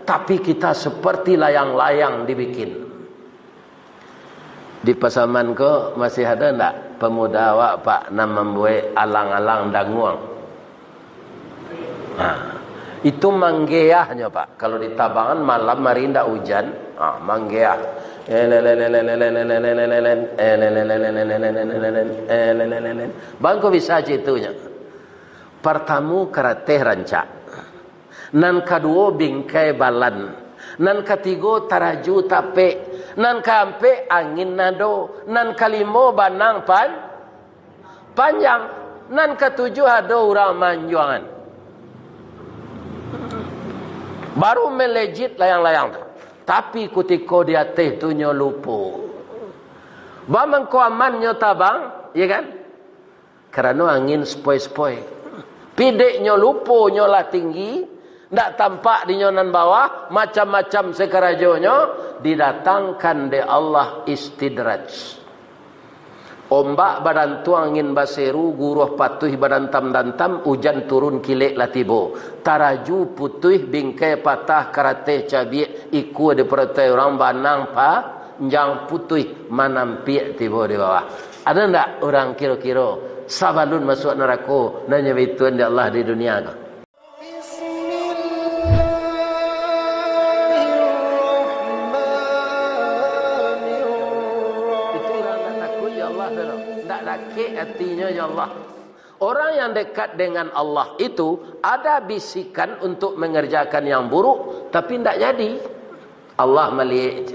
tapi kita seperti layang-layang dibikin. Di Pasaman ko masih ada enggak pemuda awak pak nam membuat alang-alang danguang? Itu manggeahnya pak. Kalau di Tabangan malam hari ndak hujan, manggeah. Bangko bisa citunya. Pertamu karateh rancak. Nan kedua bingkai balan. Nan ketiga taraju tape. Nan keempat angin nado. Nan kelima banang panjang. Nan ketujuh ada orang manjuangan. Baru melejit layang-layang tu. Tapi ketika dia teh tu nyo lupa. Bamang ko amannya tabang, ya kan? Kerana angin sepoi-sepoi. Pidek nyo lupa nyo lah tinggi, ndak tampak di nyonan bawah, macam-macam sekarajonyo didatangkan de Allah istidraj. Ombak badan tu angin baseru, guruh patuh badan tam dan tam, hujan turun kilek latibo. Taraju putuh bingkai patah karate cabiak iku de pertai orang banang pa njang putuh manampiak tibo di bawah. Ada ndak orang kira-kira sabalun masuk neraka nanya bituan di Allah di dunia ke? Artinya ya Allah. Orang yang dekat dengan Allah itu ada bisikan untuk mengerjakan yang buruk tapi tidak jadi. Allah melihat.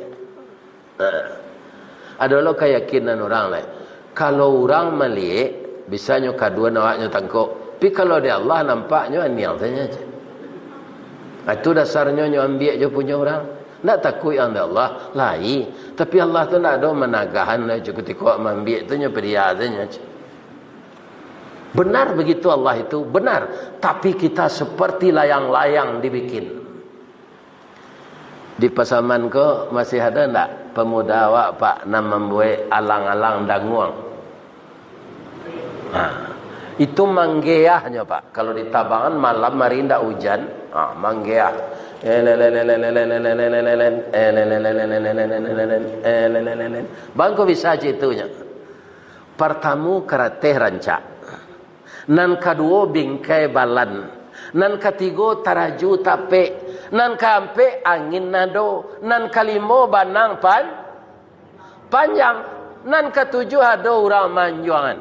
Adalah keyakinan orang lain. Kalau orang melihat bisanya kedua nawaknya tangkuk. Tapi kalau dia Allah nampaknya niat saja. Itu dasarnya nyo ambil je punya orang. Tak takut yang Allah lain. Tapi Allah tu tak ada menagahan lah. Ketika ambil tu nyo periadanya. Benar begitu Allah itu, benar. Tapi kita seperti layang-layang dibikin. Di Pasaman ko masih ada enggak pemuda awak pak nam membuat alang-alang danguang? Itu manggeahnya pak. Kalau di Tabangan malam hari ndak hujan, manggeah. Bangko bisa citunya. Pertamu karateh rancak. Nan kedua bingkai balan. Nan ketiga taraju tape. Nan keempat angin nado. Nan kelima banang panjang. Nan ketujuh ada orang manjuangan.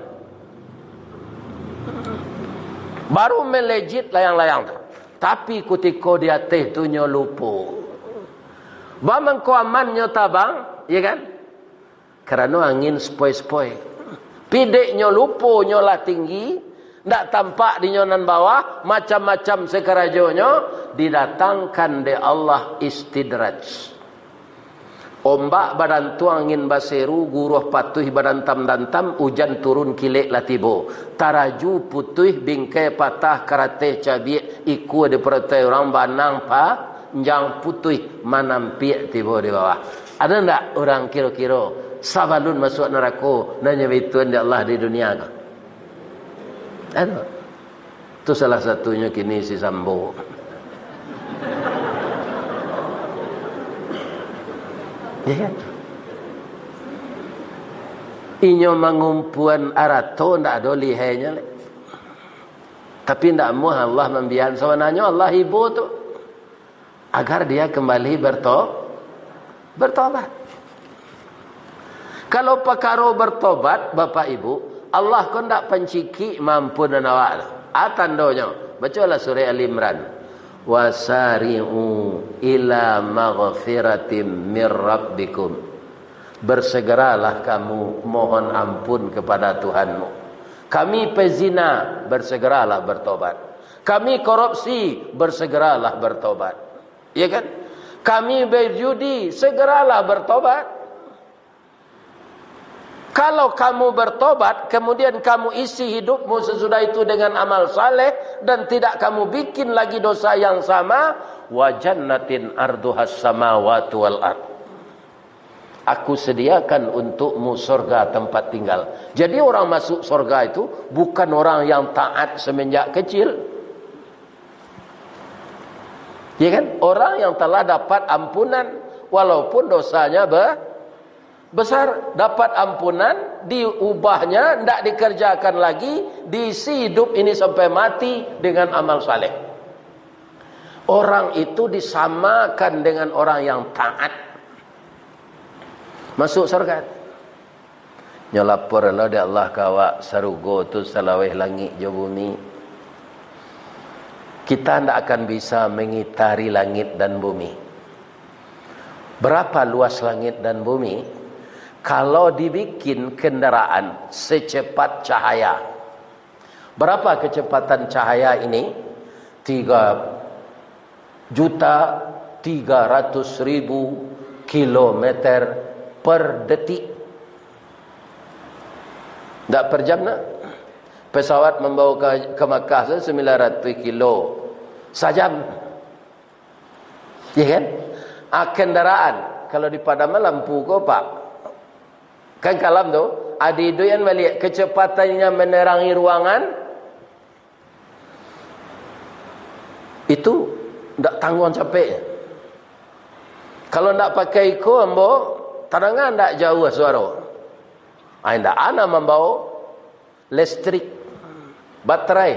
Baru melejit layang-layang tu. Tapi ketika dia teh tu nyo lupa. Bamang ko amannya tabang, ya kan? Kerana angin sepoi-sepoi. Pidek nyo lupa nyo lah tinggi. Tak tampak di nyonan bawah, macam-macam sekarajonyo didatangkan de Allah istidraj. Ombak badan tu angin baseru, guruh patuh badan tam dan tam, hujan turun kilek latibo. Taraju putuh bingkai patah karate cabiak iku de pertai orang banang pa njang putuh manampiak tibo di bawah. Ada ndak orang kira-kira sabalun masuk neraka nanya bituan di Allah di dunia ke? Ada. Itu salah satunya kini si Sambo. Ya kan? Inyo mengumpuan arato ndak ada lihainya. Tapi ndak mau Allah membiarkan sebenarnya Allah ibu tu agar dia kembali bertobat. Kalau perkara bertobat Bapak Ibu, Allah kau tak penciki mampu dan awak. Tandonya. Bacalah surah Al-Imran. Wasari'u ila maghfiratim mir rabbikum. Bersegeralah kamu mohon ampun kepada Tuhanmu. Kami pezina, bersegeralah bertobat. Kami korupsi, bersegeralah bertobat. Ya kan? Kami berjudi, segeralah bertobat. Kalau kamu bertobat, kemudian kamu isi hidupmu sesudah itu dengan amal saleh dan tidak kamu bikin lagi dosa yang sama, wa jannatin arduhas samawati wal ard. Aku sediakan untukmu surga tempat tinggal. Jadi orang masuk surga itu bukan orang yang taat semenjak kecil. Ya kan? Orang yang telah dapat ampunan walaupun dosanya besar, dapat ampunan, diubahnya, tidak dikerjakan lagi, diisi hidup ini sampai mati dengan amal saleh. Orang itu disamakan dengan orang yang taat, masuk surga. Nyolapor Allah di Allah kawak sarugo tu salaweh langit jo bumi. Kita tidak akan bisa mengitari langit dan bumi. Berapa luas langit dan bumi? Kalau dibikin kendaraan secepat cahaya. Berapa kecepatan cahaya ini? 3.300.000 kilometer per detik. Tak per jam nak? Pesawat membawa ke Makkah 900 kilo sajam. Ya kan? Kendaraan kalau dipadamkan lampu ko pak. Kan kalam tu, adidu yang melihat kecepatannya menerangi ruangan itu tak tanggung capek. Kalau tak pakai ko ambo, tadangan tak jauh suara. Anda ana membawa listrik, baterai.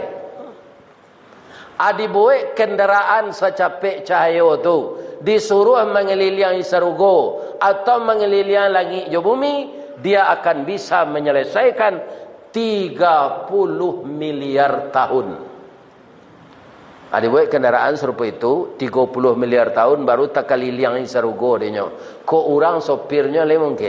Adibuat kendaraan secapek cahaya tu disuruh mengelilingi sarugo atau mengelilingi langit jo bumi, dia akan bisa menyelesaikan 30 miliar tahun. Adibuat kendaraan serupa itu 30 miliar tahun baru tak kelilingi sarugo dia. Ko orang sopirnya le mungkin.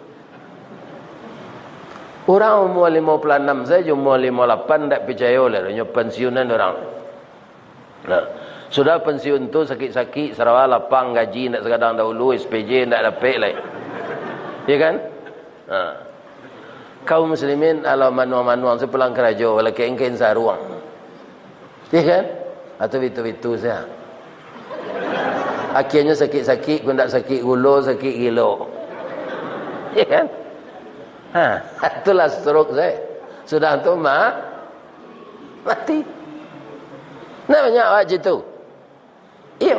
Orang umur 56 saja, umur 58 tak percaya lah. Dia pensiunan orang. Nah, sudah pensiun tu sakit-sakit, Sarawak lapang gaji nak sekadang dahulu, SPJ tak dapat lagi. Ya kan? Nah. Kaum muslimin ala manuang-manuang sepulang keraja wala kengken saruang. Ya kan? Atau itu saja. Akhirnya sakit-sakit pun tak sakit gula, sakit gilo. Ya kan? Itulah stroke saya. Sudah tu mati. Namanya awak tu. Iya.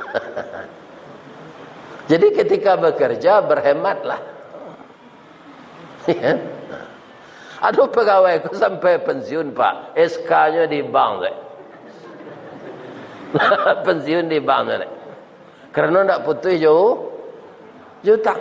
Jadi ketika bekerja berhematlah. Ya. Aduh pegawai aku sampai pensiun pak. SK-nya di bank saya. Pensiun di bank saya. Kerana tak putih jauh jutang.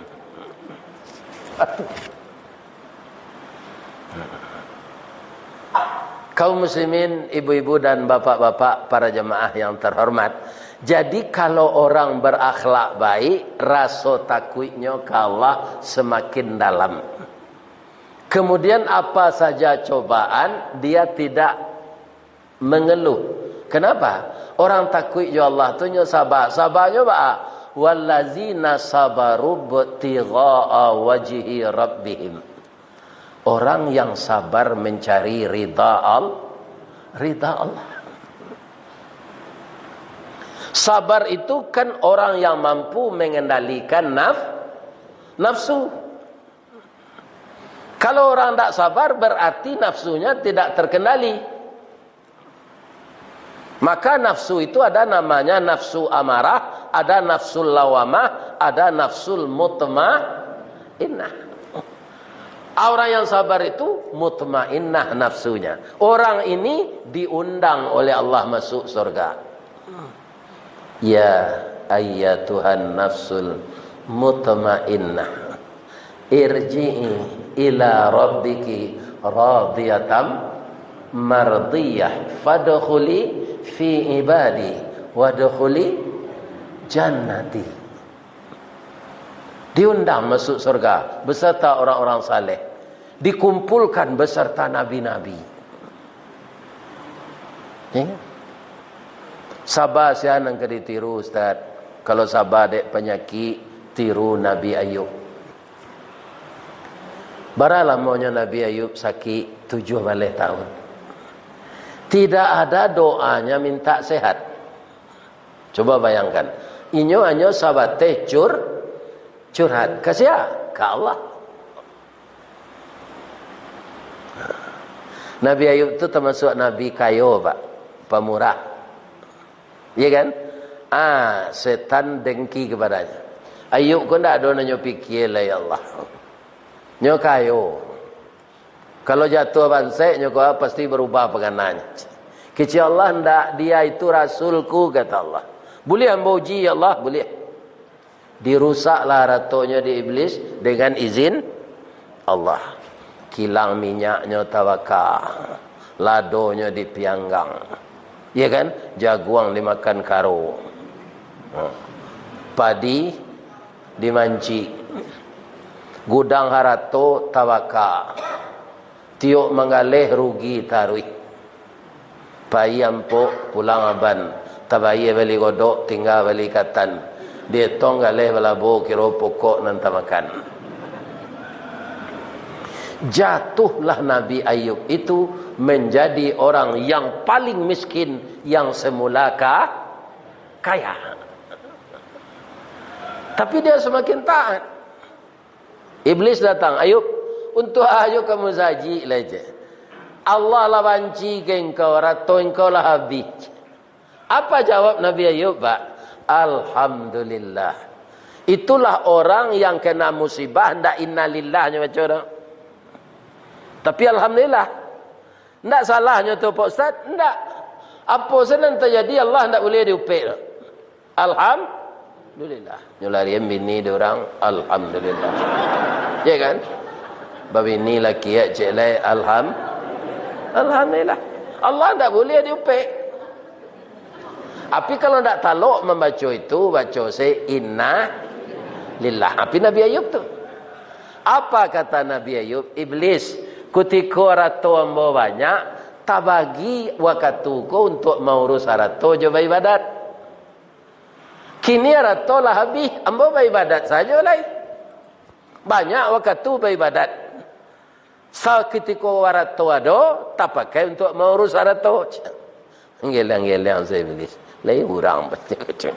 Kaum muslimin, ibu-ibu dan bapak-bapak, para jemaah yang terhormat. Jadi kalau orang berakhlak baik, rasa takutnya ke Allah semakin dalam. Kemudian apa saja cobaan, dia tidak mengeluh. Kenapa? Orang takut ya Allah tu sabar. Sabarnya apa? Wallazina sabaru btigha'a wajhi rabbihim. Orang yang sabar mencari ridha Allah. Sabar itu kan orang yang mampu mengendalikan nafsu. Kalau orang tak sabar berarti nafsunya tidak terkendali. Maka nafsu itu ada namanya nafsu amarah, ada nafsul lawamah, ada nafsul mutmainnah. Orang yang sabar itu mutmainnah nafsunya. Orang ini diundang oleh Allah masuk surga. Ya ayyatuhan nafsul mutmainnah, irji'i ila rabbiki radiyatan mardiyah fadkhuli fi ibadi wadkhuli jannati. Diundang masuk surga beserta orang-orang saleh, dikumpulkan beserta nabi-nabi. Ya? Sabar siapa yang kena tiru Ustaz? Kalau sabar dek penyakit, tiru Nabi Ayub. Berapa lamanya Nabi Ayub sakit? 7 tahun. Tidak ada doanya minta sehat. Coba bayangkan. Inyo sahabat teh curhat. Kasih ke Allah. Nabi Ayub itu termasuk Nabi kayo, Pak. Pemurah. Ya kan? setan dengki kepadanya. Ayub kau ndak ada nyo fikir lah ya Allah. Nyo kayo. Kalau jatuh bansai nyo kau pasti berubah pengananya. Kecil Allah ndak, dia itu rasulku kata Allah. Boleh ambo uji ya Allah, boleh. Dirusaklah ratonya di iblis dengan izin Allah. Kilang minyaknya tawakal, ladonya dipianggang, ya kan? Jaguang dimakan karo, padi dimanci, gudang harato tawakal, tiok mengalih rugi tarui, bayi ampo pulang aban, tabayi beli godok tinggal beli katan, dia tong galih balabo kiro pokok nanti makan. Jatuhlah Nabi Ayub itu menjadi orang yang paling miskin yang semula kaya. Tapi dia semakin taat. Iblis datang, Ayub, untuk Ayub kamu saji saja. Allah lah banci ke engkau, ratu engkau lah habis. Apa jawab Nabi Ayub, Pak? Alhamdulillah. Itulah orang yang kena musibah, ndak innalillahnya macam orang. Tapi alhamdulillah. Tidak salahnya tu Pak Ustaz. Tidak. Apa senang terjadi Allah tidak boleh diupik. Alhamdulillah. Nyularian bini diorang. Alhamdulillah. Ya kan? Babini laki ya cik lai. Alhamdulillah. Allah tidak boleh diupik. Tapi kalau tidak taluk membaca itu, baca saya inna lillah. Tapi Nabi Ayub tu. Apa kata Nabi Ayub? Iblis. Ketika ratu ambo banyak, tak bagi waktuku untuk mengurus ratu je beribadat. Kini ratu lah habis, ambo beribadat saja lah. Banyak waktu beribadat. Ketika ratu ada, tak pakai untuk mengurus ratu. Ngelang-ngelang saya Iblis. Lain orang betul-betul.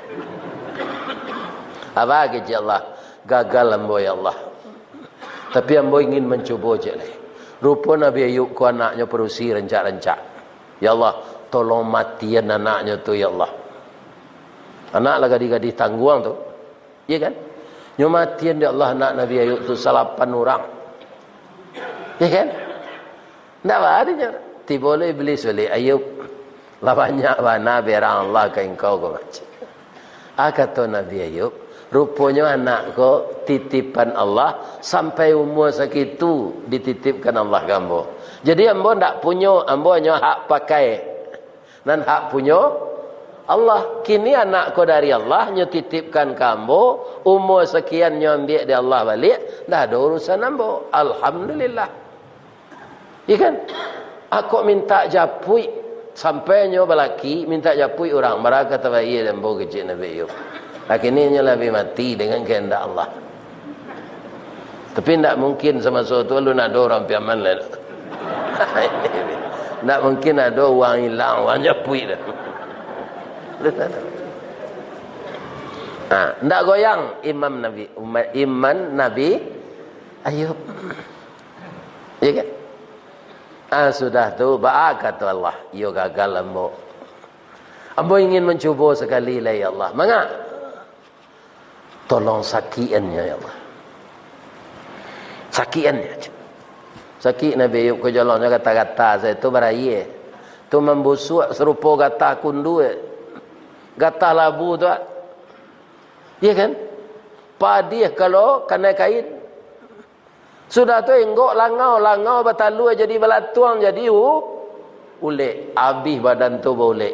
Apa kerja Allah? Gagal ambo ya Allah. Tapi ambo ingin mencuba je lah. Rupa Nabi Ayub ku anaknya perusi rencak-rencak. Ya Allah, tolong matian anaknya tu ya Allah. Anak lah gadis-gadis tangguang tu. Ya kan? Nyo matian ya Allah anak Nabi Ayub tu 8 orang. Ya kan? Tak apa adanya. Tiba oleh iblis oleh Ayub. Lah banyak mana berang Allah ke engkau ke macam. Kata Nabi Ayub. Rupanya anak ko titipan Allah sampai umur segitu dititipkan Allah gambo. Jadi ambo ndak punya, ambo hanya hak pakai dan hak punya Allah. Kini anak ko dari Allah nyo titipkan kambo, umur sekian nyo ambil dari Allah balik, dah ada urusan ambo. Alhamdulillah. Ikan aku minta japui sampai nyo balaki minta japui orang mereka tabai dan bo kecil Nabi Ayub. Akhirnya lebih mati dengan kehendak Allah. Tapi tidak mungkin sama suatu lu nak ada orang piaman lah. Tidak mungkin ada uang hilang, uang japui dah. Tidak goyang iman Nabi Ayub. Ya kan? Sudah tu kata Allah, yo gagal ambo. Ambo ingin mencuba sekali lah ya Allah. Mangga? Tolong sakiannya ya Allah. Sakiannya. Sakit Nabi Ayub ke jalannya kata-kata saya tu beraya. Tu membusuk serupa kata kundu. Kata labu tu. Ya kan? Padi kalau kena kain. Sudah tu enggok langau batalu jadi belatuang jadi ulek. Habis badan tu boleh.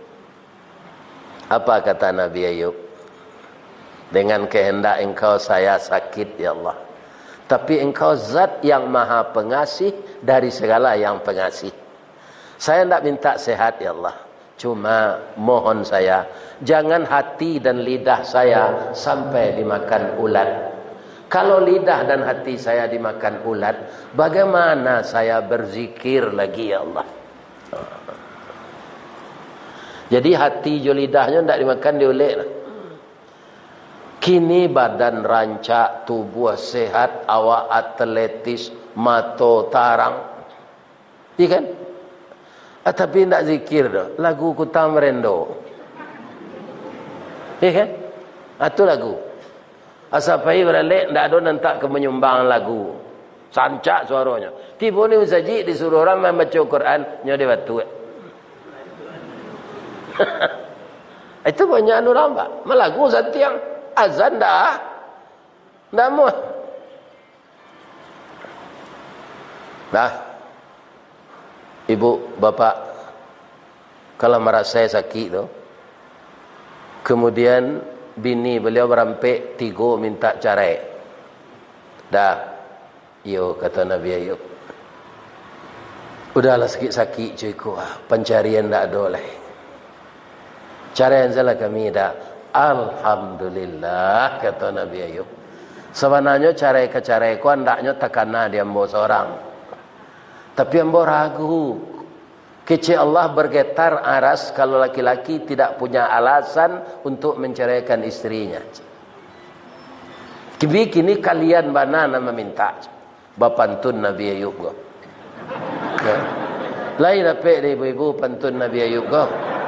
Apa kata Nabi Ayub? Dengan kehendak engkau saya sakit ya Allah. Tapi engkau zat yang maha pengasih dari segala yang pengasih. Saya tidak minta sehat ya Allah. Cuma mohon saya, jangan hati dan lidah saya sampai dimakan ulat. Kalau lidah dan hati saya dimakan ulat, bagaimana saya berzikir lagi ya Allah? Jadi hati jo lidahnya tidak dimakan diulet. Kini badan rancak, tubuh sehat, awak atletis, mata tarang. Iya kan? Tapi tidak zikir dah. Lagu Kutang Merendo. Ya kan? Itu lagu. Asal pai beralik ndak ada nantak ke menyumbang lagu. Sancak suaranya. Tiba ni Ustaz disuruh orang membaca Quran, nyo dia batu. Itu banyak anu lambat. Melagu setiang azan dah. Dah muat. Dah. Ibu, bapa, kalau merasa sakit tu, kemudian bini beliau berampik 3 minta cerai. Dah. Yo, kata Nabi Ayub. Udahlah sakit-sakit cuiku. Pencarian tak ada lah. Cara yang salah kami dah. Alhamdulillah, kata Nabi Ayub. Sebenarnya cara-cara ku hendaknya takana dia ambo seorang. Tapi ambo ragu. Kecil Allah bergetar aras kalau laki-laki tidak punya alasan untuk menceraikan istrinya. Kini kalian mana nama minta bapantun Nabi Ayub go. Lain apa dia ibu-ibu pantun Nabi Ayub go.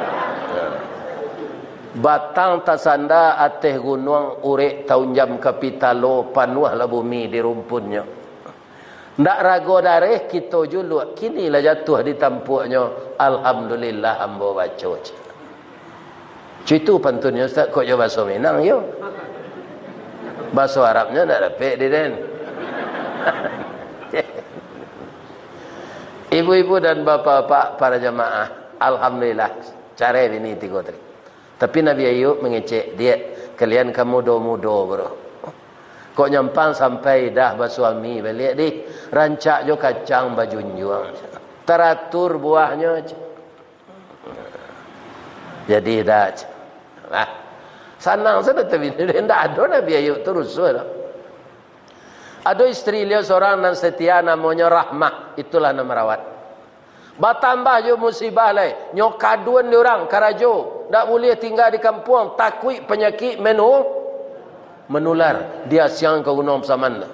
Batang tasanda ateh gunung urek taunjam kapitalo panuahlah bumi di rumpunnya. Ndak rago dareh kita juluk kinilah jatuh di tampuknya. Alhamdulillah ambo baca. Itu pantunnya Ustaz kok je bahasa Minang yo. Bahasa Arabnya ndak dapat dia den. Ibu-ibu dan bapak-bapak para jamaah, alhamdulillah cara ini 3. Tapi Nabi Ayub mengecek dia, kalian kamu mudo-mudo bro. Kok nyampang sampai dah bersuami balik di rancak jo kacang bajunjuang. Teratur buahnya. Jadi dah. Nah, senang sana tapi tidak ada Nabi Ayub terus sudah. Ada istri dia seorang dan setia namanya Rahmah, itulah nama rawat. Bertambah jo musibah lai, nyokaduan diorang karajo, tak boleh tinggal di kampung, takut penyakit menular. Dia siang ke gunung Saman.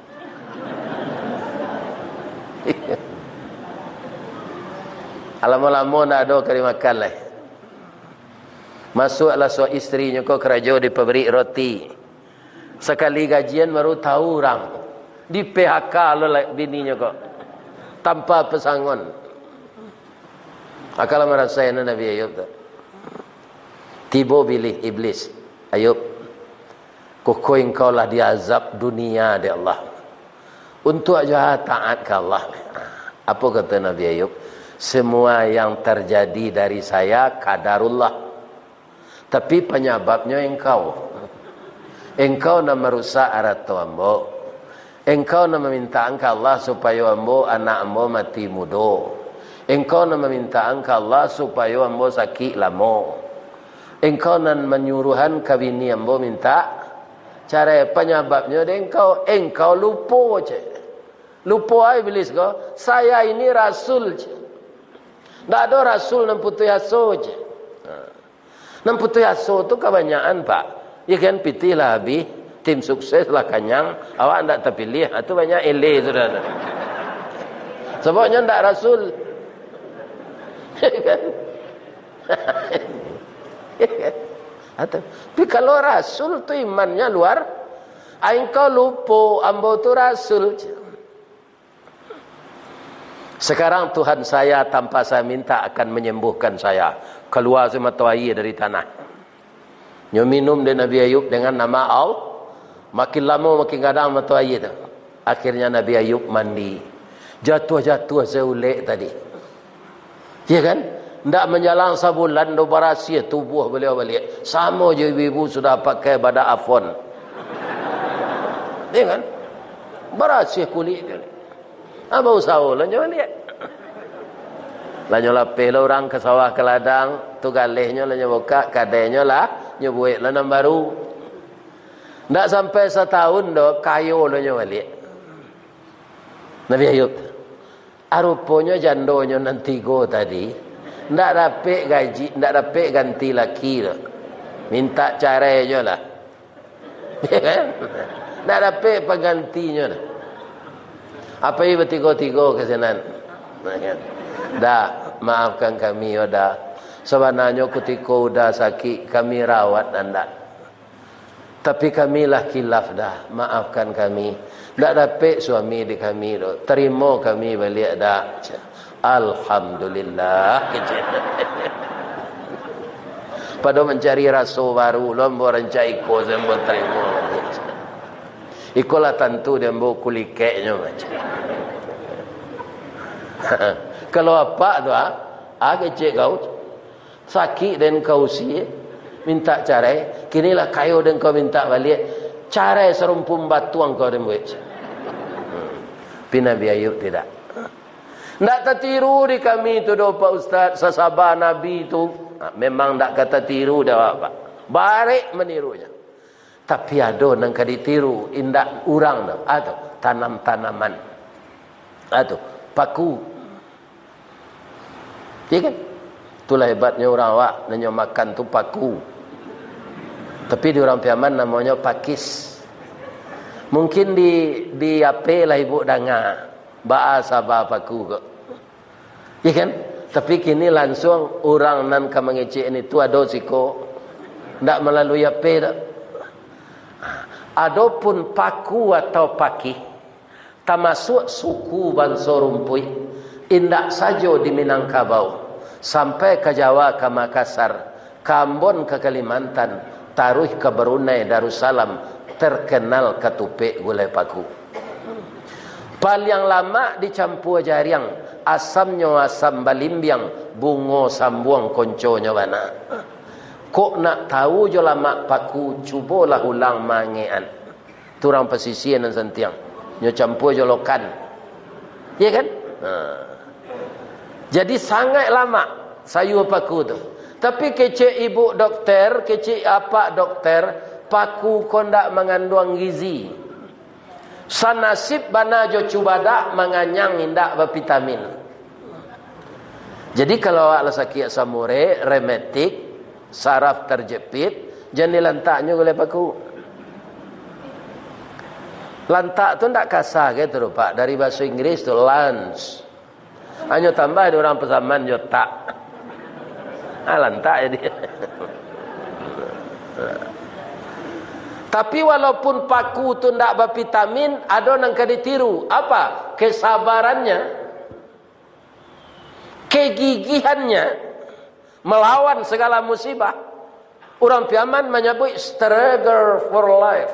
Lama-lama nak ada kari makan lai. Masuklah seorang isterinya ke karajo di pabrik roti. Sekali gajian baru tahu orang. Di PHK lah bininya kok. Tanpa pesangon. Akala merasa yang Nabi Ayub tu. Tiba bilih iblis. Ayub. Koko engkau lah diazab dunia di Allah. Untuk aja taat ke Allah. Apa kata Nabi Ayub? Semua yang terjadi dari saya kadarullah. Tapi penyebabnya engkau. Engkau nak merusak aratu ambo. Engkau nak meminta angka Allah supaya ambo anak ambo mati muda. Engkau nak meminta angka Allah supaya ambo sakit lama. Engkau nak menyuruhan kawini ambo minta cara penyebabnya dia engkau lupa je. Lupa iblis kau. Saya ini rasul je. Tak ada rasul nan putu yaso je. Nan putu yaso tu kebanyakan pak. Ya kan pitih lah habis. Tim sukses lah kanyang. Awak tak terpilih. Itu banyak ele sudah. Sebabnya tak rasul. Kan? Tapi kalau rasul tu imannya luar. Engkau lupa ambo tu rasul. Sekarang Tuhan saya tanpa saya minta akan menyembuhkan saya. Keluar semata air dari tanah. Nyo minum dari Nabi Ayub dengan nama Allah. Makin lama makin kadang mata air tu. Akhirnya Nabi Ayub mandi. Jatuh-jatuh seulek tadi. Ya kan? Tak menjalang sebulan do berasia tubuh beliau balik. Sama je ibu-ibu sudah pakai badak afon. Ya kan? Berasia kulit dia. Apa usaha lah nyo balik. Lah nyo lapih lah orang ke sawah ke ladang, tu galihnya lah nyo buka, kadainya lah nyo buat lanam baru. Tak sampai setahun dah kayu lah nyo balik. Nabi Ayub. Rupanya jandonya nanti go tadi. Tak dapat gaji, tak dapat ganti laki lah. Minta caranya lah. Ya kan? Tak dapat penggantinya lah. Apa ini bertiga-tiga kesenan? Dah, maafkan kami, dah. Sebenarnya ketika udah sakit kami rawat anda. Tapi kamilah kilaf dah. Maafkan kami. Tak dapat suami di kami tu. Terima kami balik dah. Alhamdulillah. Pada mencari rasa baru. Lomba rancai iko semua terima. Ikolah tentu dia bawa kulikeknya macam. Kalau apa tu kecik kau. Sakit dan kau si. Minta carai, kinilah kayu dan kau minta balik. Carai serumpun batuang kau dan buat. Nabi Ayub tidak. Tak tertiru di kami tu doa Pak Ustaz. Sasabar Nabi tu. Memang tak kata tiru dah apa. Barik menirunya. Tapi ada yang kau ditiru. Indak orang tu. Atau tanam-tanaman. Atau paku. Ya kan? Itulah hebatnya orang awak. Nanya makan tu paku. Tapi di orang Piaman namanya pakis. Mungkin di apa lah ibu dengar. Bahasa paku kok. Ya kan? Tapi kini langsung orang nan kamangecek ini tu ada siko. Tak melalui apa tak. Adapun paku atau paki. Termasuk suku bangsa rumpui. Indak saja di Minangkabau. Sampai ke Jawa, ke Makassar, ke Ambon, ke Kalimantan, taruh ke Brunei, Darussalam, terkenal ketupik gulai paku. Paling lama dicampur jariang, asamnya asam balimbiang, bungo sambuang konconya mana. Kok nak tahu je lama paku, cubalah ulang mangean. Turang pesisir dan sentiang, nyo campur je lokan. Ya kan? Jadi sangat lama sayur paku tu. Tapi kecik ibu doktor, kecik apa doktor, paku kondak mengandung gizi. Sanasib bana jo cubadak menganyang indak bervitamin. Jadi kalau awak sakit samure, rematik, saraf terjepit, jangan lantaknya oleh paku. Lantak tu ndak kasar gitu Pak, dari bahasa Inggris tu lunge. Hanya tambah ada orang pesaman je tak. Lantak jadi. Tapi walaupun paku tu tidak bervitamin, ada yang kena ditiru. Apa? Kesabarannya. Kegigihannya. Melawan segala musibah. Orang Piaman menyebut struggle for life.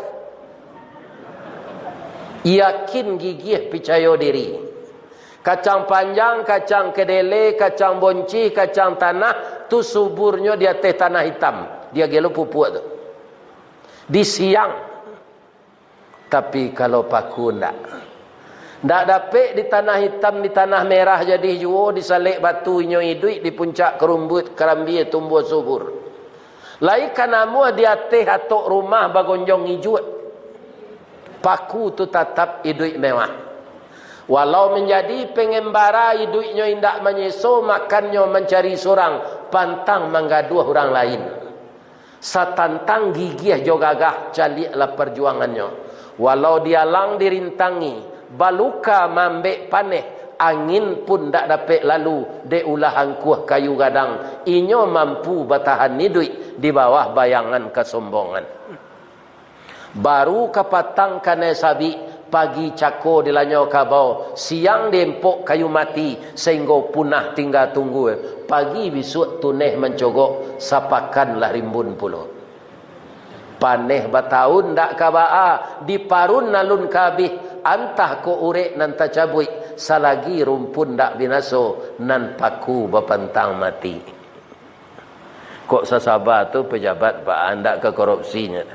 Yakin gigih percaya diri. Kacang panjang, kacang kedele, kacang bonci, kacang tanah, tu suburnya di atas tanah hitam. Dia gelo pupuk tu. Di siang. Tapi kalau paku ndak. Ndak dapat di tanah hitam, di tanah merah jadi juo, disalik batu inyo hidup, di puncak kerumbut, kerambi tumbuh subur. Lai kanamu di atas atok rumah bagonjong hijau. Paku tu tetap hidup mewah. Walau menjadi pengembara hidupnya indak menyeso, makannya mencari sorang, pantang menggaduh orang lain. Satantang gigih jogagah caliklah perjuangannya. Walau dialang dirintangi, baluka mambek paneh, angin pun tak dapat lalu, de ulah angkuh kayu gadang, inyo mampu bertahan hidup di bawah bayangan kesombongan. Baru kapatang kane sabi, pagi cako dilanyo kabau, siang dempok kayu mati sehingga punah tinggal tunggu. Pagi besok tuneh mencogok, sapakanlah rimbun pulau. Paneh batahun dak kabaa, diparun nalun kabih, antah ko urek nan tacabui, salagi rumpun dak binaso, nan paku bapantang mati. Kok sasabar tu pejabat pak andak ke korupsinya.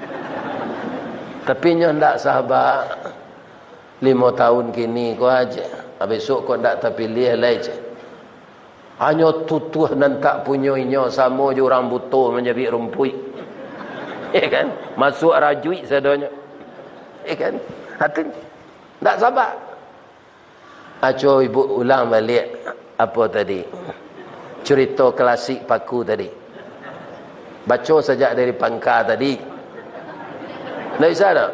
Tapi nyo ndak sabar. 5 tahun kini kau aja. Besok kau ndak terpilih lagi. Hanya tutuh dan tak punya inyo sama je orang butuh menjadi rumpui. Ya kan? Masuk rajui sadanya. Ya kan? Hati ndak sabar. Aco ibu ulang balik apa tadi? Cerita klasik paku tadi. Baca saja dari pangkal tadi. Tak bisa tak?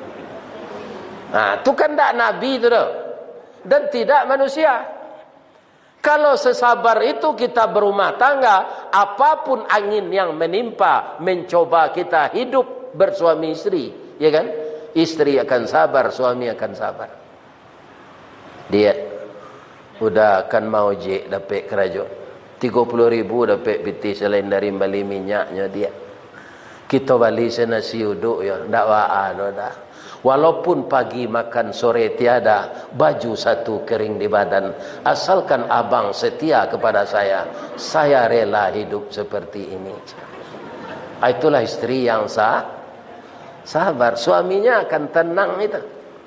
Tu kan tak Nabi tu dah. Dan tidak manusia. Kalau sesabar itu kita berumah tangga, apapun angin yang menimpa, mencoba kita hidup bersuami istri, ya kan? Istri akan sabar, suami akan sabar. Dia udah akan mau je dapat kerajaan 30,000 dapat piti selain dari beli minyaknya dia. Kita bali senasi uduk ya, ndak waan dah. Walaupun pagi makan sore tiada, baju satu kering di badan, asalkan abang setia kepada saya rela hidup seperti ini. Itulah istri yang sabar. Suaminya akan tenang itu.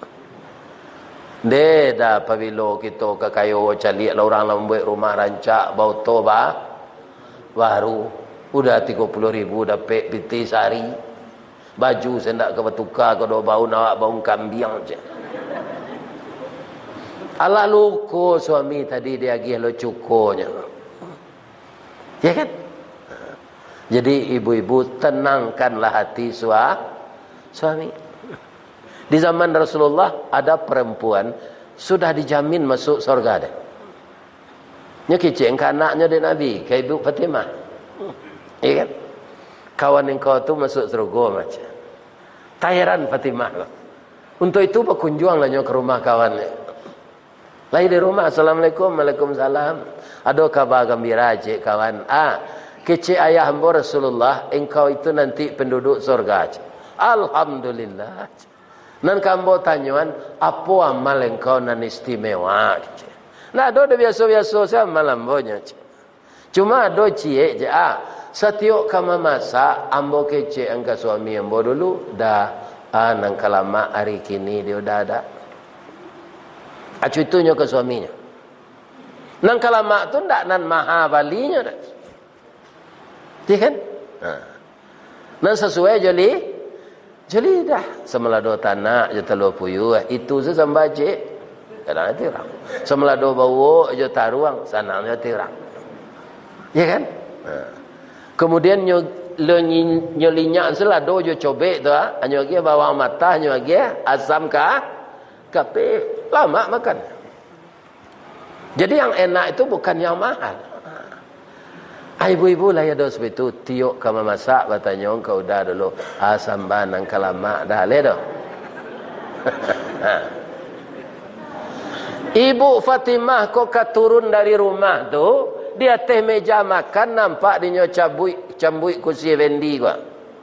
Dah apabila kita ke kayu calik orang buat rumah rancak bau toba baru udah 30,000 dapat piti sehari. Baju sendak ke bertukar ke dua bau nak bau kambing je. Ala luko suami tadi dia pergi lo cukonya. Ya kan? Jadi ibu-ibu tenangkanlah hati suami. Di zaman Rasulullah ada perempuan sudah dijamin masuk surga deh. Nya kecil anaknya dari Nabi, kayak Ibu Fatimah. Ya kan? Kawan engkau tu masuk surga macam. Tayaran Fatimah. Untuk itu berkunjung lah ke rumah kawannya. Lagi di rumah, Assalamualaikum, Waalaikumsalam. Ada kabar gembira cik kawan. Kecik ayah hamba Rasulullah, engkau itu nanti penduduk surga. Alhamdulillah. Nan kambo tanyuan, apa amal engkau nan istimewa? Nah, ada biasa-biasa saya malam bonya. Cuma ada cie je. Setiap kama masak, ambo kece angka suami ambo dulu dah nang kalama hari kini dia dah ada. Acuitunya ke suaminya. Nang kalama tu ndak nan maha balinya dah. Dia kan? Nan sesuai jeli dah. Semelado tanah je telur puyuh itu sesambaje. Kadang tirang. Semelado bawa je taruang sananya tirang. Ya kan? Kemudian nyolinyak selado jo cobek tu hanya lagi bawang matah hanya lagi asam kape lama makan. Jadi yang enak itu bukan yang mahal. Ibu-ibu lah ya dos begitu tiok kama masak batanya kau dah dulu asam banang kalama dah le dah. Ibu Fatimah kok turun dari rumah tu dia teh meja makan nampak dia cambui kursi vendi gua.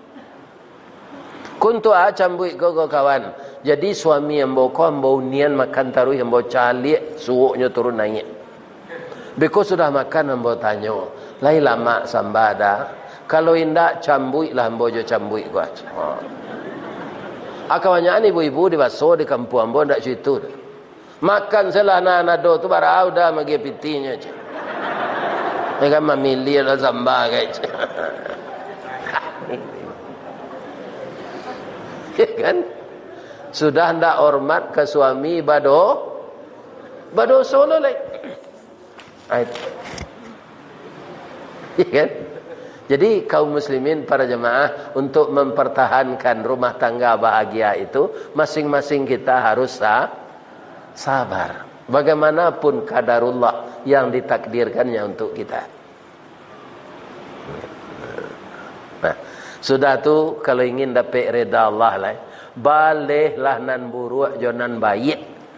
Kuntu cambui go kawan. Jadi suami yang bawa nian makan taruh yang bawa calik suuknya turun naik. Beko sudah makan yang bawa tanya, lai lama sambada. Kalau indak cambui lah yang bawa cambui gua. Akawannya ibu-ibu di baso di kampung ambo ndak situ. Makan selah nado tu barau dah magi pitinya. Mereka memilih lah zamba guys. Ya kan? Sudah hendak hormat ke suami bado solo lagi. Ya kan? Jadi kaum muslimin para jemaah untuk mempertahankan rumah tangga bahagia itu masing-masing kita harus sabar. Bagaimanapun kadarullah yang ditakdirkannya untuk kita. Nah, sudah tu kalau ingin dapat reda Allah lah, balehlah nan buruk jonan baik.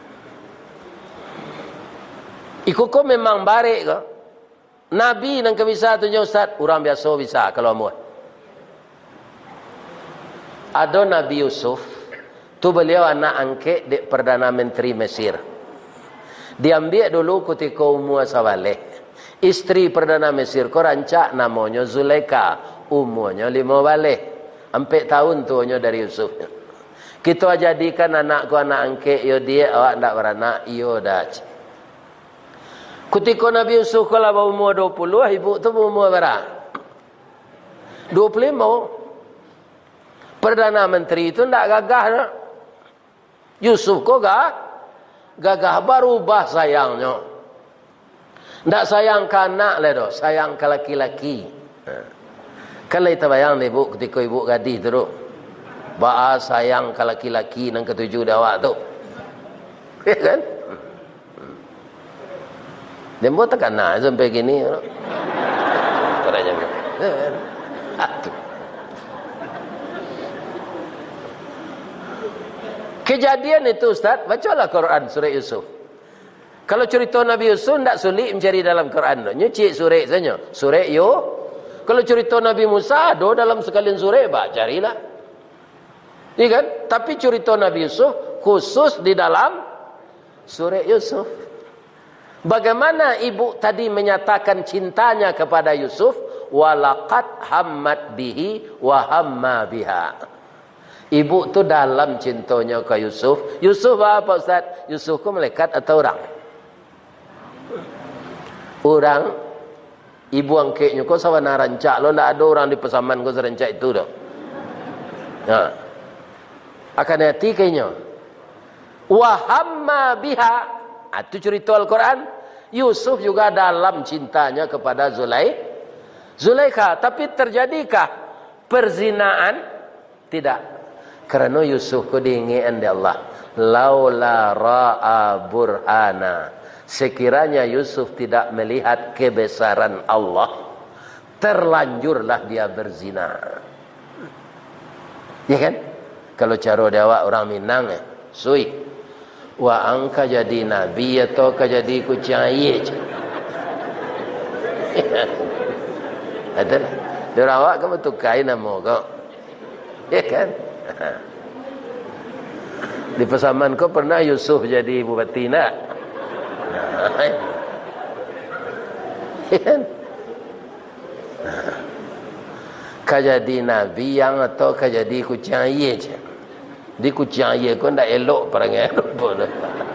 Ikuko memang baik ke? Nabi nang bisa tunjuk Ustaz, orang biasa bisa kalau mau. Ada Nabi Yusuf, tu beliau anak angkat di Perdana Menteri Mesir. Diambil dulu ketika umur sawaleh. Istri Perdana Mesir ko rancak namanya Zulaika. Umurnya 5 balik. 4 tahun tuanya dari Yusuf. Kita jadikan anakku anak angkat. Yo dia awak tak beranak. Yo dah. Ketika Nabi Yusuf kalau umur 20. Ibu tu umur berapa? 25. Perdana Menteri itu tak gagah. Tak? Yusuf ko gagah berubah sayangnya. Tak sayang ke anak lah dah. Sayang ke laki-laki. Kalau kita bayang ni ibu ketika ibu gadis tu. Ba'a sayang ke laki-laki yang ketujuh dah awak tu. Ya kan? Dia buat tekan sampai gini. Katanya. Kejadian itu Ustaz, bacalah Quran surah Yusuf. Kalau cerita Nabi Yusuf tak sulit mencari dalam Quran. Nyuci surah saja. Surah Kalau cerita Nabi Musa ada dalam sekalian surah, carilah. Iya kan? Tapi cerita Nabi Yusuf khusus di dalam surah Yusuf. Bagaimana ibu tadi menyatakan cintanya kepada Yusuf? Walaqad hammat bihi wa hamma biha. Ibu tu dalam cintanya ke Yusuf. Yusuf apa Ustaz? Yusuf ku malaikat atau orang? Orang. Ibu angkeknya kau sawana rancak lo, ndak ada orang di pesaman kau serancak itu dah. Nah. Akan hati kayaknya. Wa hamma biha. Itu cerita Al-Quran. Yusuf juga dalam cintanya kepada Zulaikha. Tapi terjadikah perzinaan? Tidak. Kerana Yusuf ku diingatkan di Allah. Laula ra'a burhana. Sekiranya Yusuf tidak melihat kebesaran Allah, terlanjurlah dia berzina. Ya kan? Kalau cara Jawa orang Minang sui. Wa angka jadi nabi atau ka jadi kucing aye. Ada. Dia awak kamu tukai nama kau. Ya kan? Di pesaman kau pernah Yusuf jadi bupati nak? Kajadi nabi yang atau kajadi kucing aye je. Di kucing aye kau ndak elok perangai rupa dah.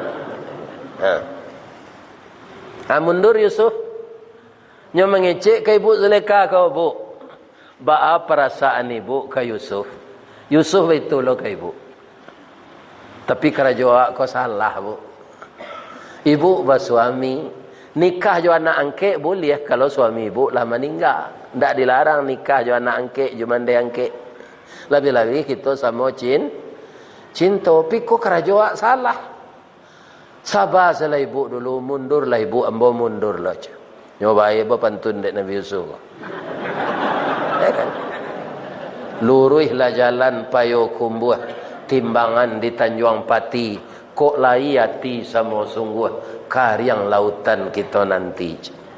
Mundur Yusuf. Nyo mengecek ke ibu Zulaikha kau bu. Ba perasaan ibu ke Yusuf. Yusuf itu lo ke ibu. Tapi kerajaan kau salah bu. Ibu bersuami, nikah jo anak angkek boleh kalau suami ibu lah meninggal. Tak dilarang nikah jo anak angkek, jo mandai angkek. Lebih-lebih kita sama cinta. Tapi kok kerajaan salah. Sabar salah ibu dulu, mundurlah ibu, ambo mundurlah. Nyoba ibu pantun dek Nabi Yusuf. Ya kan? Luruhlah jalan payo kumbuh, timbangan di Tanjung Pati. Kok lai hati sama sungguh karyang lautan kita nanti.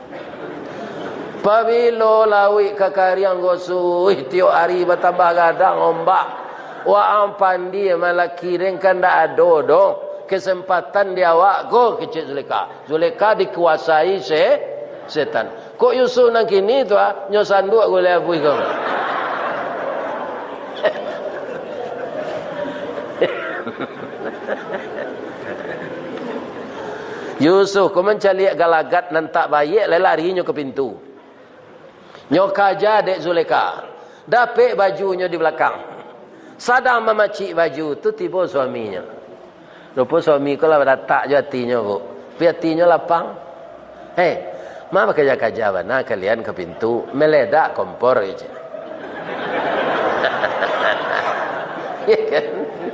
Pabilo lawi ke karyang gosuh tiap hari bertambah gadang ombak. Wa ampandi malah kiring kan dak ada dong kesempatan dia awak go kecil Zulaikha. Zulaikha dikuasai setan. Kok Yusuf nang kini tu nyo sanduk goleh abui kau. Yusuf kau mencari galagat nan tak baik larinya ke pintu. Nyo kaja dek Zulaikha. Dapik bajunya di belakang. Sadang memacik baju tu tiba suaminya. Rupa suami kau lah datang je hatinya bu. Tapi hatinya lapang. Hei, mama kerja-kerja mana kalian ke pintu. Meledak kompor je. Ya kan?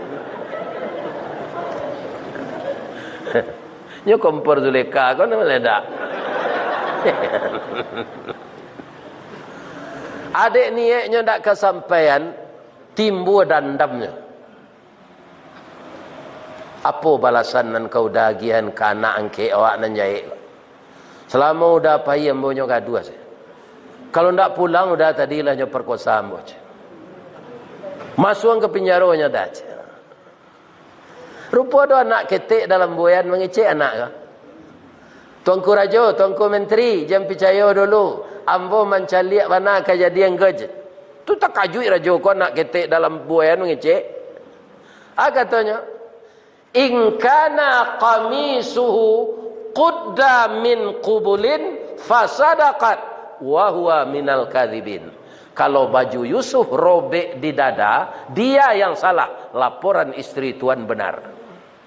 Nyo kompor Zulaikha kau nak meledak. Adik niatnya tak kesampaian, timbul dandamnya. Apa balasan nan kau dagihan ke anak angke awak nan jahit? Selama udah payah mbonyo gaduh saya. Kalau ndak pulang udah tadilah nyo perkosa ambo. Masuk ke penjaranya dah. Rupa ada anak ketik dalam buayan mengecek anak ke? Tuanku Raja, Tuanku Menteri, jangan percaya dulu. Ambo mencaliak mana kejadian gej. Tu tak kajui Raja kau nak ketik dalam buayan mengecek. Katanya, in kana qamisuhu qudda min qubulin fasadaqat wa huwa minal kadhibin. Kalau baju Yusuf robek di dada, dia yang salah. Laporan istri tuan benar.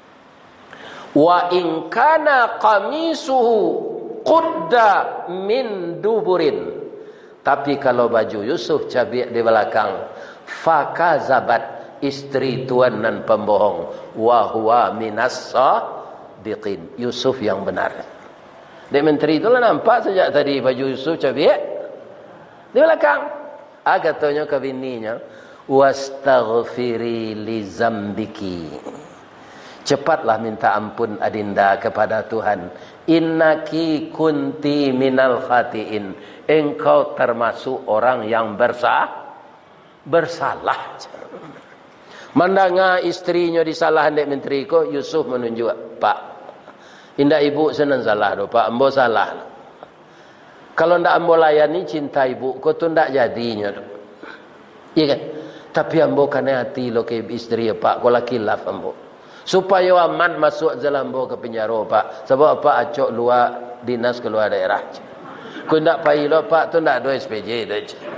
Wa in kana qamisuhu qudda min duburin. Tapi kalau baju Yusuf cabik di belakang, fakazabat, istri tuan dan pembohong. Wa huwa minas sadiqin. Yusuf yang benar. Dek Menteri itulah nampak sejak tadi baju Yusuf cabiak di belakang. Katanya ke bininya, wastaghfiri li zambiki, cepatlah minta ampun adinda kepada Tuhan. Innaki kunti minal khatiin, engkau termasuk orang yang bersalah. Mendengar istrinya disalahan dek menteri ko, Yusuf menunjuk, Pak, indah ibu senang salah do, Pak, ambo salah. Kalau ndak ambo layani cinta ibu ko tu ndak jadinya do. Iya kan? Tapi ambo kena hati lo ke istri ya, Pak, ko laki laf ambo. Supaya aman masuk dalam ambo ke penjara, Pak. Sebab Pak acok luar dinas keluar daerah. Ko ndak pai lo, Pak, tu ndak do SPJ do.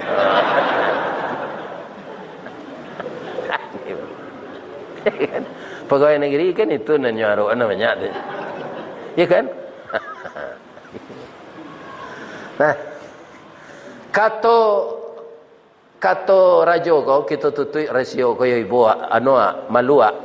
Pegawai negeri kan itu nanyaro namanya. Ya kan? Nah, kato rajo kau kita tutui rasio kau ibu anoa malua.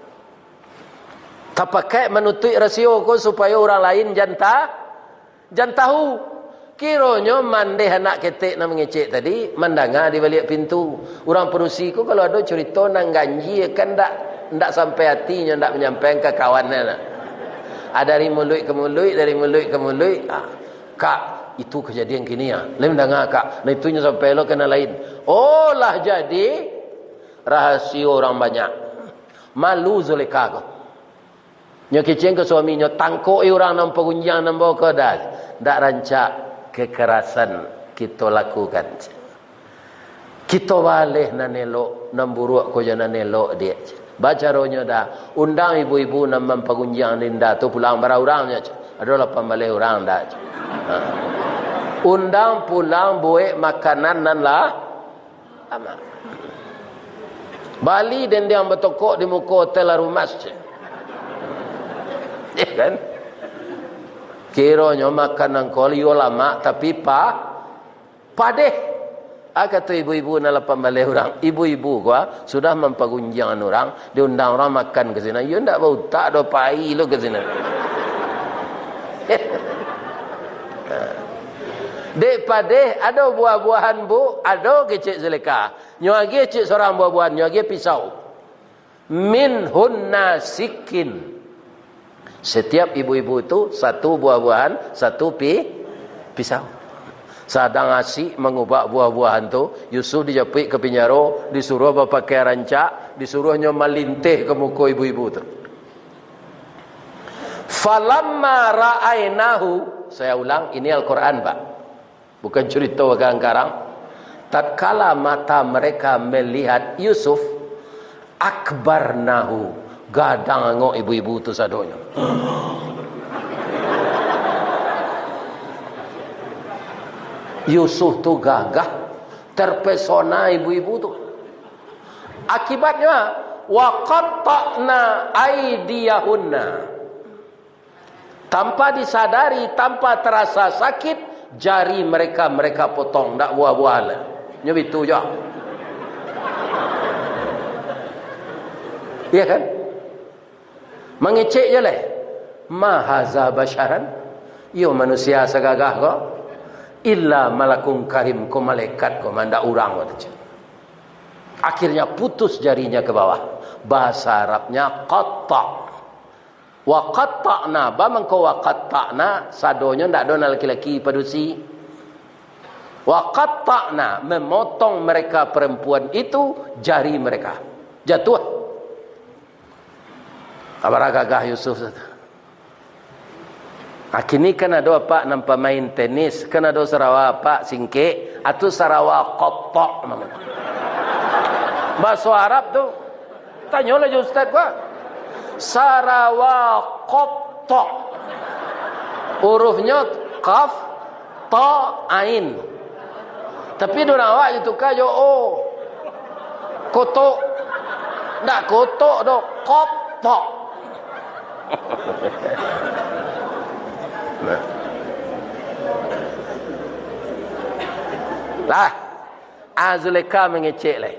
Tapakai menutui rasio kau supaya orang lain jangan tahu. Kironyo mandeh anak ketek nak mengecek tadi mandanga di balik pintu. Orang perusi kau kalau ada cerita nang ganji kan ndak sampai hatinya, ndak menyampaikan ke kawannya. Ada dari mulut ke mulut, dari mulut ke mulut. Kak, itu kejadian gini ya. Lain dengar kak. Nah itunya sampai lo kena lain. Oh lah jadi rahasia orang banyak. Malu Zulekha ko. Nyo keceng ke suaminya tangkoi orang nampak gunjang nampak ke dah. Ndak rancak kekerasan kita lakukan. Kita boleh nanelok namburuk ko jana nelok dia. Baca rohnya dah. Undang ibu-ibu nam pagunjang linda tu pulang bara orangnya. Adalah pembalik orang dah. Undang pulang buat makanan nan lah. Amat. Bali dan dia bertokok di muka hotel rumah. Ya kan? Kiranya makanan kau liyo lama tapi padeh. Kata ibu-ibu nak lapan balik orang. Ibu-ibu gua sudah mempagunjang orang, diundang orang makan ke sini. You ndak bau tak do pai lo ke sini. Dek padeh ada buah-buahan bu, ada kecik Zulekha. Nyo lagi cik seorang buah-buahan, nyo lagi pisau. Min hunna sikin. Setiap ibu-ibu itu satu buah-buahan, satu pisau. Sadang asik mengubah buah-buahan tu, Yusuf dijapik ke penjara, disuruh berpakai rancak, disuruhnya melintih ke muka ibu-ibu tu. Falamma ra'ainahu, saya ulang, ini Al-Quran Pak, bukan cerita karang-karang. Tatkala mata mereka melihat Yusuf, akbarnahu, gadang angok ibu-ibu tu sadonya. Yusuf tu gagah, terpesona ibu-ibu tu. Akibatnya wa qatta'na aydiyahunna. Tanpa disadari, tanpa terasa sakit, jari mereka potong, ndak buah-buahan. Nya itu je. Iya kan? Mengecek je leh. Ma haza basyaran? Yo manusia segagah kau. Illa malakun karim, ko malaikat ko manda urang saja. Akhirnya putus jarinya ke bawah. Bahasa Arabnya qatta. Wa qatta'na, bamangko wa qatta'na, sadonya ndak ada laki-laki padusi. Wa qatta'na, memotong mereka perempuan itu jari mereka. Jatuh. Abara gagah Yusuf. Kini kan ada apa nampak main tenis, kan ada Sarawak apa singke, atau Sarawak kotok namanya. Bahasa Arab tu, tanyalah je ustaz gua. Sarawak kotok. Hurufnya kaf, ta, ain. Tapi dorang awak itu kayo o. Kotok. Ndak kotok do, kotok. Lah, Zulekha mengecek lah.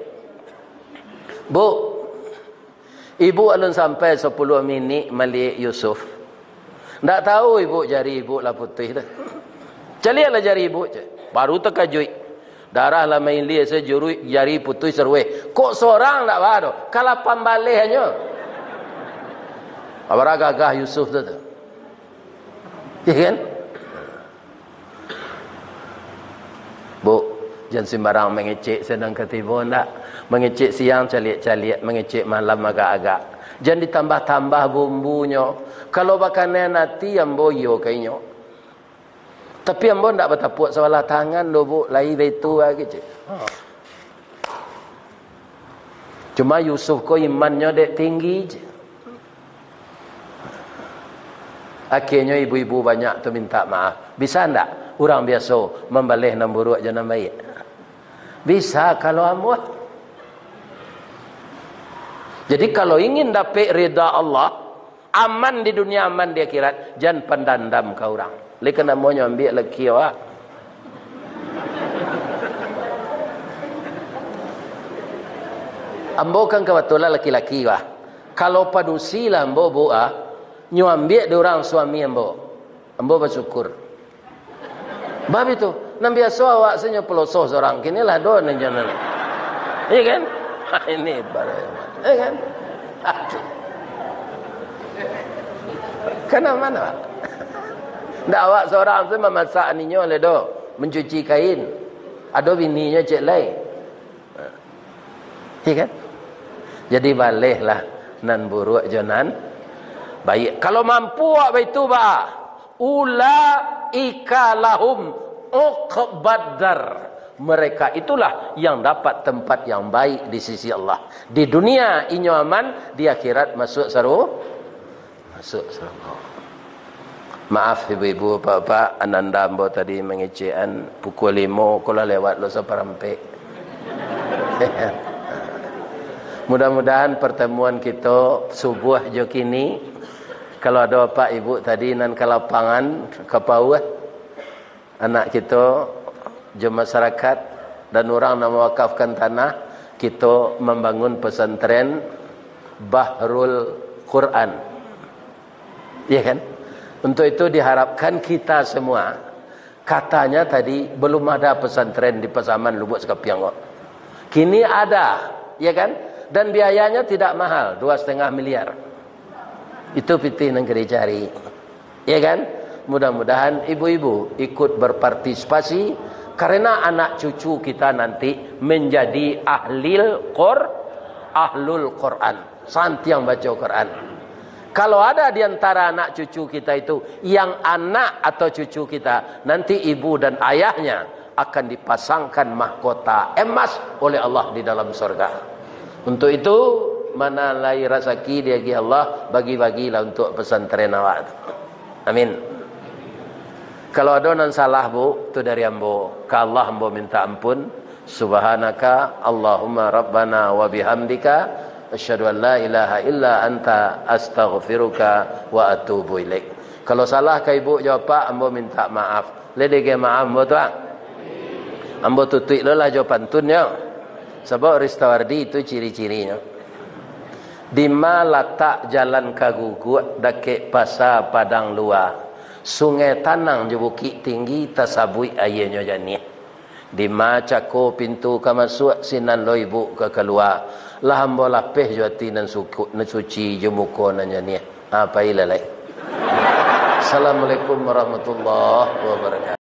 Bu, ibu alun sampai 10 minit melihat Yusuf. Tak tahu ibu jari ibu lah putih tu. Calianlah jari ibu je. Baru terkejut. Darah lah main liat sejurui jari putih serweh. Kok seorang tak baru? Kalau pambalih hanya. Apa gagah Yusuf tu? Ya kan? Bu, jangan sembarang mengecek sedang ketiba tak. Mengecek siang caliak-caliak, mengecek malam agak-agak. Jangan ditambah-tambah bumbunya. Kalau makanan nanti yang boyo kayaknya. Tapi yang bon tak bertapuak salah tangan lo bu, lai betu lagi je. Cuma Yusuf ko imannya dek tinggi je. Akhirnya ibu-ibu banyak tu minta maaf. Bisa ndak orang biasa membalih nan buruk jangan baik? Bisa kalau amuah. Jadi kalau ingin dapat rida Allah, aman di dunia, aman di akhirat, jangan pendandam ke orang. Lekan namanya ambil lagi awak. Ambo kan kebetulan laki-laki wah. Kalau padusi lah ambo buah, nyu ambil dia orang suami ambo. Ambo bersyukur. Bab itu, nan biasa awak senyo pelosoh seorang kini lah do nan jangan. Iya kan? Ini barang. Iya kan? Kena mana? Ndak awak seorang tu memasak ninyo le do, mencuci kain. Ada bininya cek lain. Iya kan? Jadi balihlah nan buruk janan baik. Kalau mampu apa itu ba ulaika lahum uqbadar. Mereka itulah yang dapat tempat yang baik di sisi Allah. Di dunia inyo aman, di akhirat masuk masuk surga. Maaf ibu-ibu, bapak, ananda ambo tadi mengecekan pukul 5 kalau lewat lo seperempat. Mudah-mudahan pertemuan kita subuh jo kini, kalau ada bapak ibu tadi nan ke lapangan ke bawah anak kita je masyarakat dan orang nak mewakafkan tanah, kita membangun pesantren Bahrul Quran. Ya kan? Untuk itu diharapkan kita semua, katanya tadi belum ada pesantren di Pasaman Lubuk Sekapiang. Kini ada, ya kan? Dan biayanya tidak mahal, 2,5 miliar. Itu pitih negeri cari. Ya kan? Mudah-mudahan ibu-ibu ikut berpartisipasi, karena anak cucu kita nanti menjadi ahlul Quran. Santi yang baca Quran. Kalau ada di antara anak cucu kita itu yang anak atau cucu kita, nanti ibu dan ayahnya akan dipasangkan mahkota emas oleh Allah di dalam surga. Untuk itu, mana lai rezeki dia Allah, bagi-bagilah untuk pesantren awak. Amin. Kalau ada nan salah bu, tu dari ambo. Ka Allah ambo minta ampun. Subhanaka Allahumma Rabbana wa bihamdika asyhadu an la ilaha illa anta astaghfiruka wa atubu ilaik. Kalau salah ka ibu jawab ambo minta maaf. Ledege maaf ambo tuang. Ambo tutup lah jawapan tunnya. Sebab Ristawardi itu ciri-cirinya. Di mana letak jalan Kagugut dake pasar Padang Luar, sungai Tanang je bukit tinggi tasabui airnya janih. Di mana cako pintu ke masuk sinan lo ibu ke keluar. Lah hamba lapih juati nan suci je muka nan janih. Apa ilalai. Assalamualaikum warahmatullahi wabarakatuh.